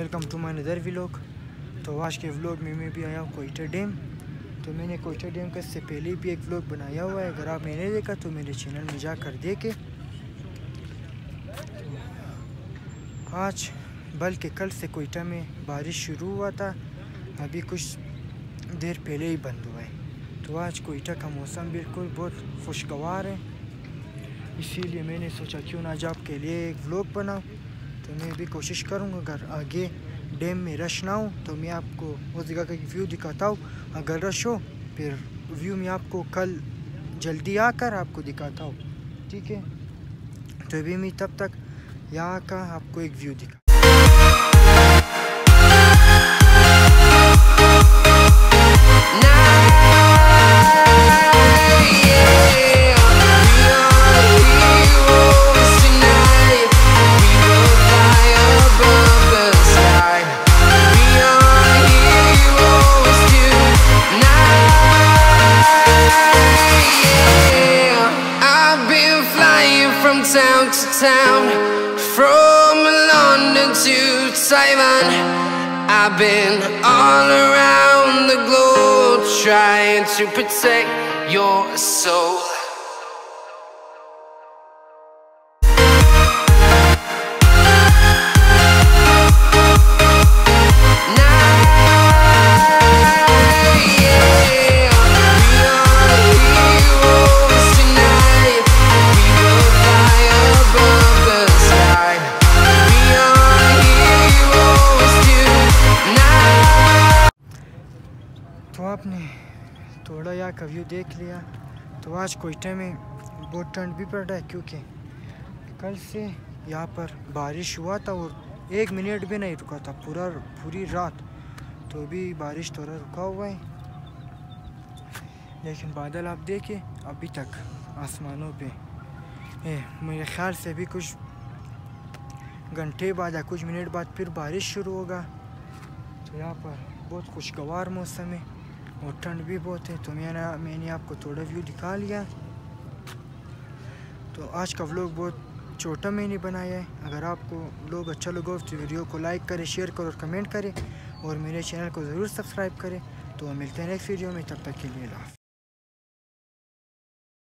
Welcome to my other vlog. तो आज के व्लॉग में मैं भी आया हूँ क्वेटा डैम। तो मैंने क्वेटा डैम का इससे पहले भी एक व्लॉग बनाया हुआ है, अगर आप मैंने देखा तो मेरे चैनल में जाकर देखे। आज बल्कि कल से क्वेटा में बारिश शुरू हुआ था, अभी कुछ देर पहले ही बंद हुआ है। तो आज क्वेटा का मौसम बिल्कुल बहुत खुशगवार है, इसीलिए मैंने सोचा क्यों ना आज आपके लिए एक व्लॉग बनाऊँ। तो मैं भी कोशिश करूँगा अगर आगे डैम में रश ना हो तो मैं आपको उस जगह का व्यू दिखाता हूँ। अगर रश हो फिर व्यू मैं आपको कल जल्दी आकर आपको दिखाता हूँ, ठीक है। तो अभी मैं तब तक यहाँ का आपको एक व्यू दिखा। Town to town, from London to Taiwan, I've been all around the globe trying to protect your soul. तो आपने थोड़ा यहाँ का व्यू देख लिया। तो आज क्वेटा में बहुत ठंड भी पड़ रहा है, क्योंकि कल से यहाँ पर बारिश हुआ था और 1 मिनट भी नहीं रुका था पूरी रात। तो अभी बारिश थोड़ा रुका हुआ है, लेकिन बादल आप देखें अभी तक आसमानों पे है। मेरे ख्याल से भी कुछ घंटे बाद या कुछ मिनट बाद फिर बारिश शुरू होगा। तो यहाँ पर बहुत खुशगवार मौसम है और ठंड भी बहुत है। तो मैंने आपको थोड़ा व्यू दिखा लिया। तो आज का व्लॉग बहुत छोटा मैंने बनाया है। अगर आपको व्लॉग अच्छा लगा तो वीडियो को लाइक करें, शेयर करें और कमेंट करें, और मेरे चैनल को ज़रूर सब्सक्राइब करें। तो मिलते हैं नेक्स्ट वीडियो में, तब तक के लिए।